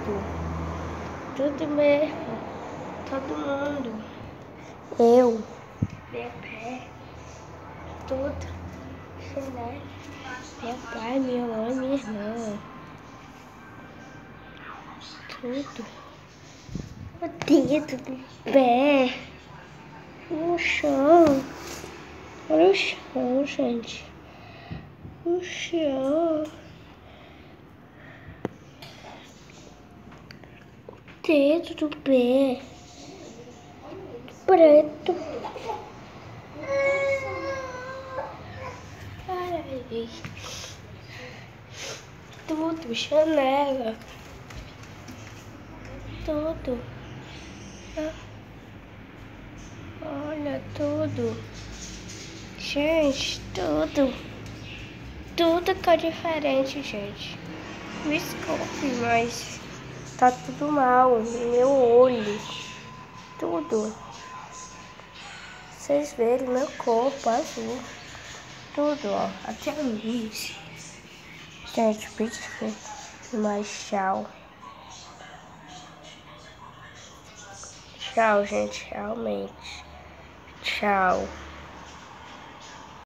Tudo mesmo. Todo mundo. Eu. Meu pé. Tudo. Chinelo. Meu pai, minha mãe, minha irmã. Tudo. O dedo do pé. No chão. Olha o chão, gente. O chão. O dedo do pé. Preto. Ai. Tudo. Chanela. Tudo. Olha tudo. Gente, tudo. Tudo tá diferente, gente. Desculpe, mas tá tudo mal. Meu olho. Tudo. Vocês verem meu corpo azul. Tudo, ó. Até a luz. Gente, mas tchau. Tchau, gente. Realmente. Tchau.